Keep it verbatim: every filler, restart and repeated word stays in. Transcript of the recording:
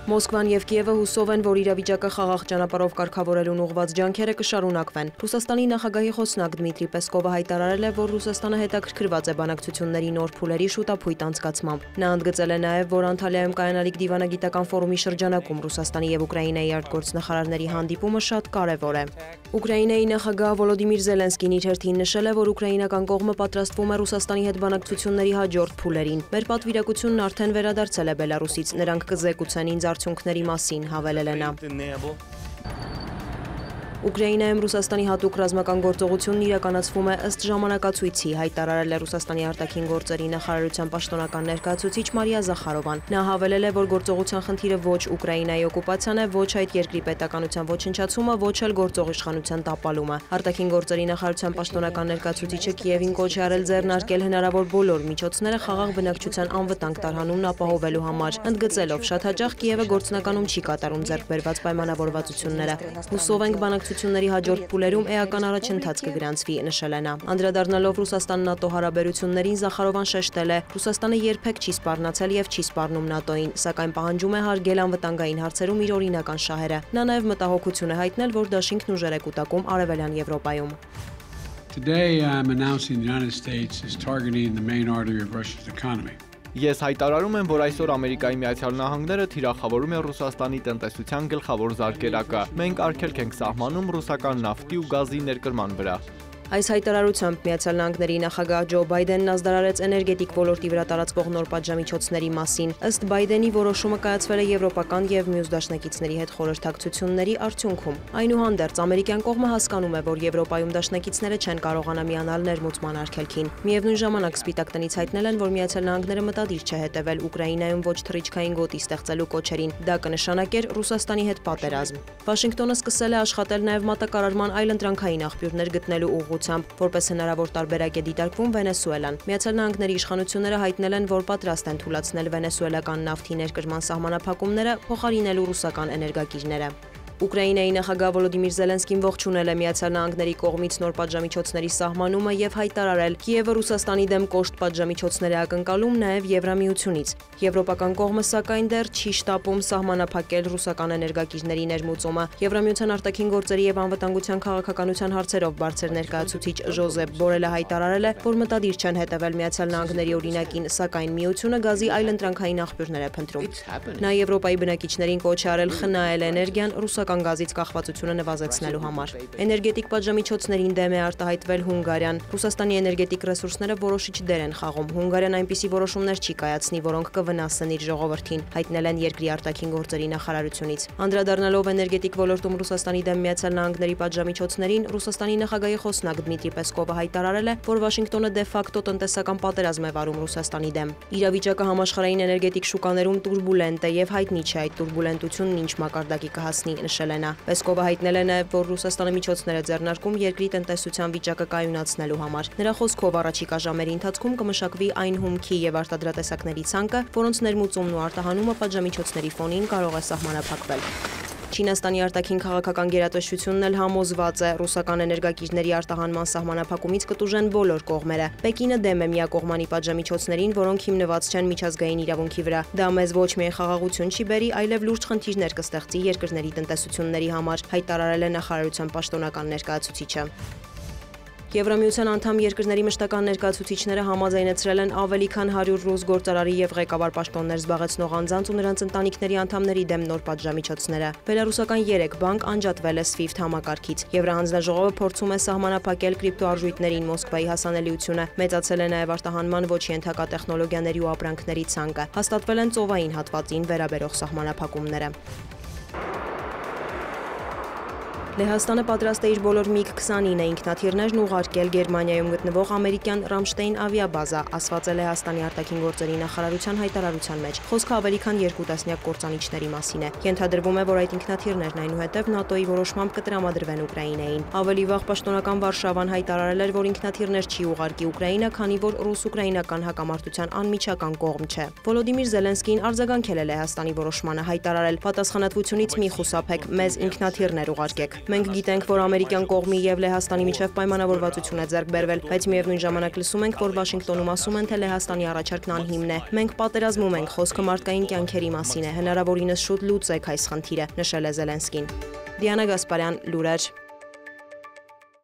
Մոսկվան և Կիևը հուսով են, որ իրավիճակը խաղաղ ճանապարհով կարգավորելուն ուղղված ջանքերը կշարունակվեն։ Ռուսաստանի նախագահի խոսնակ Դմիտրի Պեսկովը հայտարարել է, որ Ռուսաստանը հետաքրքրված է բանակցությունների նոր փուլերի շուտափույթ անցկացմամբ։ Նա ընդգծել է նաև, որ Անտալիայում կայանալիք դիվանագիտական ֆորումի շրջանակում Ռուսաստանի և Ուկրաինայի արտգործնախարարների հանդիպումը շատ կարևոր է։ Ուկրաինայի նախագահ Վոլոդիմիր Զելենսկին իր հերթին նշել է, որ ուկրաինական կողմը պատրաստվում է Ռուսաստանի հետ բանակցությունների հաջորդ փուլերին։ Մեր պատվիրակությունն արդեն վերադարձել է Բելարուսից, նրանք կզեկուցեն ինձ արդյունքների մասին, հավելել է նա։ Ուկրաինայում Ռուսաստանի հատուկ ռազմական գործողությունն իրականացվում է ըստ ժամանակացույցի, հայտարարել է Ռուսաստանի արտաքին գործերի նախարարության պաշտոնական ներկայացուցիչ Մարիա Զախարովան։ Նա հավելել է, որ գործողության խնդիրը ոչ Ուկրաինայի օկուպացիան է, ոչ այդ երկրի պետականության ոչնչացումը, ոչ էլ գործող իշխանության տապալումը։ Արտաքին գործերի նախարարության պաշտոնական ներկայացուցիչը Կիևին կոչ է արել ձեռնարկել հնարավոր բոլոր միջոցները խաղաղ բնակչության անվտանգ տարհանումն ապահովելու համար, ընդգծելով շատ հաճախ Կիևը գործնականում չի կատարում ձեռք բերված պայմանավորվածությունները։ Հուսով ենք բանակցությունների հաջորդ փուլերում էական առաջընթաց կգրանցվի, նշել է նա։ Անդրադառնալով Ռուսաստան-ՆԱՏՕ հարաբերություններին, Զախարովան շեշտել է, Ռուսաստանը երբեք չի սպառնացել եւ չի սպառնում ՆԱՏՕ-ին, սակայն պահանջում է հարգել անվտանգային հարցերում իր օրինական շահերը։ Նա նաև մտահոգություն է հայտնել, որ դաշինքն ուժեր է կուտակում Արևելյան Եվրոպայում։ Today I'm announcing the United States is targeting the main artery of Russia's economy. Ես հայտարարում եմ, որ այսօր Ամերիկայի Միացյալ Նահանգները թիրախավորում է Ռուսաստանի տնտեսության գլխավոր զարկերակը։ Մենք արգելք ենք սահմանում ռուսական նավթի ու գազի ներկրման վրա։ Այս հայտարարությամբ Միացյալ Նահանգների նախագահ Ջո Բայդենն ազդարարեց էներգետիկ ոլորտի վրա տարածվող նոր պատժամիջոցների մասին։ Ըստ Բայդենի որոշումը կայացվել է եվրոպական եւ մյուս դաշնակիցների հետ խորհրդակցությունների արդյունքում։ Այնուհանդերձ ամերիկյան կողմը հասկանում է, որ Եվրոպայում դաշնակիցները չեն կարողանա միանալ ներմուծման արգելքին։ Միևնույն ժամանակ Սպիտակ տնից հայտնել են, որ Միացյալ Նահանգները մտադիր չէ հետևել Ուկրաինայում ոչ թռիչքային գոտի ստեղծելու կոչերին։ Դա կնշանակեր Ռուսաստանի հետ պատերազմ։ Վաշինգտոնը սկսել է աշխատել նաև մատակարարման այլընտրանքային աղբյուրներ գտնելու ուղղությամբ, որպես հնարավոր տարբերակ է դիտարկվում Վենեսուելան։ Միացյալ Նահանգների իշխանությունները հայտնել են, որ պատրաստ են թույլատրել վենեսուելական նավթի ներկրման սահմանափակումները, փոխարինելու ռուսական էներգակիրները։ Ուկրաինայի նախագահ Վոլոդիմիր Զելենսկին ողջունել է Միացյալ Նահանգների կողմից նոր պատժամիջոցների սահմանումը եւ հայտարարել, Կիևը Ռուսաստանի դեմ կոշտ պատժամիջոցներ է ակնկալում նաեւ Եվրամիությունից։ Եվրոպական կողմը սակայն դեռ չի շտապում սահմանափակել ռուսական էներգակիրների ներմուծումը։ Եվրամիության արտաքին գործերի եւ անվտանգության քաղաքականության հարցերով բարձր ներկայացուցիչ Ժոզեփ Բորելը հայտարարել է, որ մտադիր չեն հետևել Միացյալ Նահանգների օրինակին, սակայն միությունը գազի այլընտրանքային աղբյուրներ է փնտրում։ Նա Եվրոպայի բնակիչներին կոչ է արել խնայել էներգիան ռուսական գազից կախվածությունը նվազեցնելու համար։ Էներգետիկ պատժամիջոցներին դեմ է արտահայտվել Հունգարիան։ Ռուսաստանի էներգետիկ ռեսուրսները որոշիչ դեր են խաղում։ Հունգարիան այնպիսի որոշումներ չի կայացնի, որոնք կվնասեն իր ժողովրդին, հայտնել են երկրի արտաքին գործերի նախարարությունից։ Անդրադառնալով էներգետիկ ոլորտում Ռուսաստանի դեմ Միացյալ Նահանգների պատժամիջոցներին, Ռուսաստանի նախագահի խոսնակ Դմիտրի Պեսկովը հայտարարել է, որ Վաշինգտոնը դե ֆակտո տնտեսական պատերազմ է վարում Ռուսաստանի դեմ։ Իրավիճակը համաշխարհային էներգետիկ շուկաներում տուրբուլենտ է եւ հայտնի չէ այդ տուրբուլենտությունն ինչ մակարդակի կհասնի, նշել է նա։ Պեսկովը հայտնել է նաև, որ Ռուսաստանը միջոցներ է ձեռնարկում երկրի տնտեսության վիճակը կայունացնելու համար։ Նրա խոսքով առաջիկա ժամերի ընթացքում կմշակվի այն հումքի եւ արտադրատեսակների ցանկը, որոնց ներմուծումն ու արտահանումը պատժամիջոցների ֆոնին կարող է սահմանափակվել։ Չինաստանի արտաքին քաղաքական գերատեսչությունն էլ համոզված է, ռուսական էներգակիրների արտահանման սահմանափակումից կտուժեն բոլոր կողմերը։ Պեկինը դեմ է միակողմանի պատժամիջոցներին, որոնք հիմնված չեն միջազգային իրավունքի վրա։ Դա մեզ ոչ միայն խաղաղություն չի բերի, այլև լուրջ խնդիրներ կստեղծի երկրների տնտեսությունների համար, հայտարարել է նախարարության պաշտոնական ներկայացուցիչը։ Եվրամիության անդամ երկրների մշտական ներկայացուցիչները համաձայնեցրել են ավելի քան հարյուր ռուս գործարարի եւ ղեկավար պաշտոններ զբաղեցնող անձանց ու նրանց ընտանիքների անդամների դեմ նոր պատժամիջոցները։ Բելարուսական երեք բանկ անջատվել է SWIFT համակարգից։ Եվրահանձնաժողովը փորձում է սահմանափակել կրիպտոարժույթներին Մոսկվայի հասանելիությունը։ Մեծացել է նաեւ արտահանման ոչ ենթակա տեխնոլոգիաների ու ապրանքների ցանկը։ Հաստատվել են ծովային հատվածին վերաբերող սահմանափակումները։ Լեհաստանը պատրաստ է իր բոլոր միգ քսանինը ինքնաթիռներն ուղարկել Գերմանիայում գտնվող ամերիկյան Ռամշտեյն ավիաբազա, ասված է Լեհաստանի արտաքին գործերի նախարարության հայտարարության մեջ։ Խոսքը ավելի քան երկու տասնյակ կործանիչների մասին է։ Ենթադրվում է, որ այդ ինքնաթիռներն այնուհետև ՆԱՏՕ-ի որոշմամբ կտրամադրվեն Ուկրաինային։ Ավելի վաղ պաշտոնական Վարշավան հայտարարել էր, որ ինքնաթիռներ չի ուղարկի Ուկրաինա, քանի որ ռուս-ուկրաինական հակամարտության անմիջական կողմ չէ։ Վոլոդիմիր Զելենսկին արձագանքել է Լեհաստանի որոշմանը, հայտարարել. «Պատասխանատվությունից մի խուսափեք, մեզ ինքնաթիռներ ուղարկեք»։ Մենք գիտենք, որ ամերիկյան կողմի եւ Լեհաստանի միջև պայմանավորվածություն է ձեռք բերվել, բայց միևնույն ժամանակ լսում ենք, որ Վաշինգտոնում ասում են, թե Լեհաստանի առաջարկն անհիմն է։ Մենք պատերազմում ենք, խոսքը մարդկային կյանքերի մասին է, հնարավորինս շուտ լուծեք այս խնդիրը, նշել է Զելենսկին։ Դիանա Գասպարյան, Լուրեր։